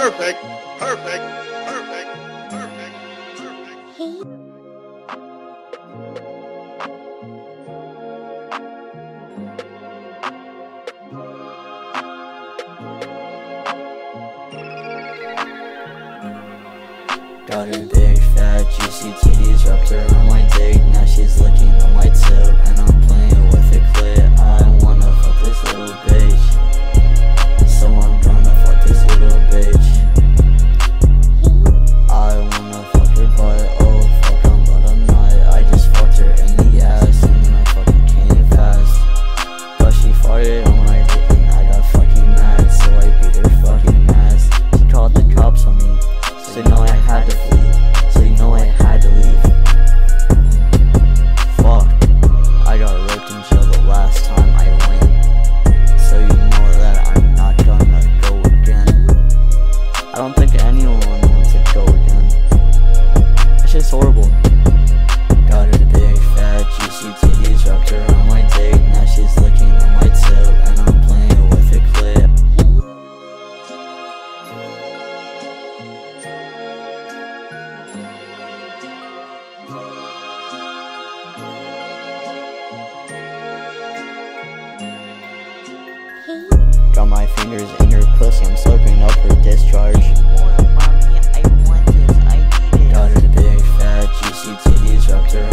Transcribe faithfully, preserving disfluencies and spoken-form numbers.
Perfect, perfect, perfect, perfect, perfect. Hey. Got her big, fat, juicy titties wrapped around my dick. Now she's licking on my tip, and I'm playing with a clit. I wanna fuck this little bitch, so I'm gonna fuck this little bitch. I wanna fuck her butt, oh fuck, I'm but I'm not. I just fucked her in the ass, and then I fucking came fast. But she farted on my dick, and I got fucking mad, so I beat her fucking ass. She called the cops on me, so you know I had to flee, so you know I had to leave. Fuck, I got raped in jail the last time I went, so you know that I'm not gonna go again. I don't think anyone wants to go again. It's just horrible. Got her big, fat, juicy titties wrapped around my dick. Now she's licking on my tip, and I'm playing with a clit. Got my fingers in her pussy, I'm slurping up her discharge. More, mommy, I want this, I need it. Got her big, fat, juicy titties wrapped around